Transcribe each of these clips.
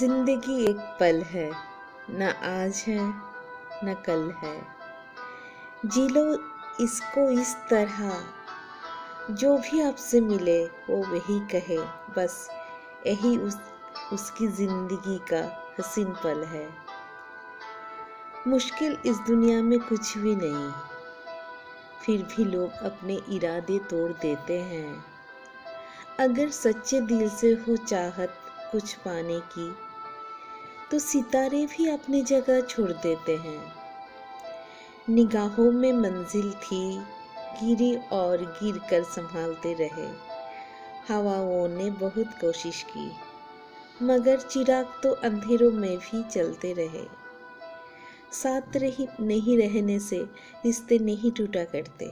जिंदगी एक पल है, न आज है न कल है। जी लो इसको इस तरह, जो भी आपसे मिले वो वही कहे, बस यही उसकी जिंदगी का हसीन पल है। मुश्किल इस दुनिया में कुछ भी नहीं, फिर भी लोग अपने इरादे तोड़ देते हैं। अगर सच्चे दिल से हो चाहत कुछ पाने की, तो सितारे भी अपनी जगह छोड़ देते हैं। निगाहों में मंजिल थी, गिरी और गिर कर संभालते रहे। हवाओं ने बहुत कोशिश की, मगर चिराग तो अंधेरों में भी चलते रहे। साथ नहीं रहने से रिश्ते नहीं टूटा करते,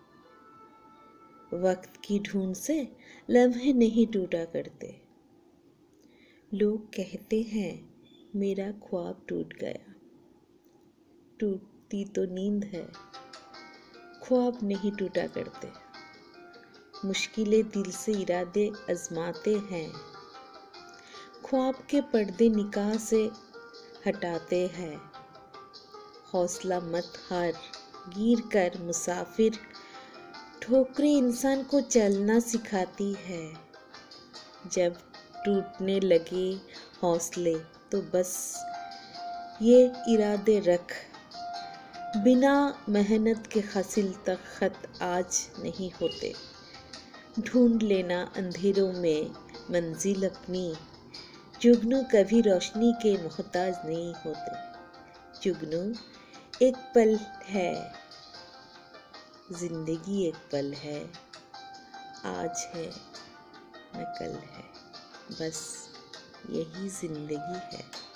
वक्त की ढूंढ से लम्हे नहीं टूटा करते। लोग कहते हैं मेरा ख्वाब टूट गया, टूटती तो नींद है, ख्वाब नहीं टूटा करते। मुश्किलें दिल से इरादे आजमाते हैं, ख्वाब के पर्दे निगाह से हटाते हैं। हौसला मत हार, गिर कर मुसाफिर, ठोकरें इंसान को चलना सिखाती है। जब टूटने लगे हौसले तो बस ये इरादे रख, बिना मेहनत के हासिल तक खत आज नहीं होते। ढूंढ लेना अंधेरों में मंजिल अपनी, जुगनू कभी रोशनी के मोहताज नहीं होते। जुगनू एक पल है, जिंदगी एक पल है, आज है न कल है, बस यही जिंदगी है।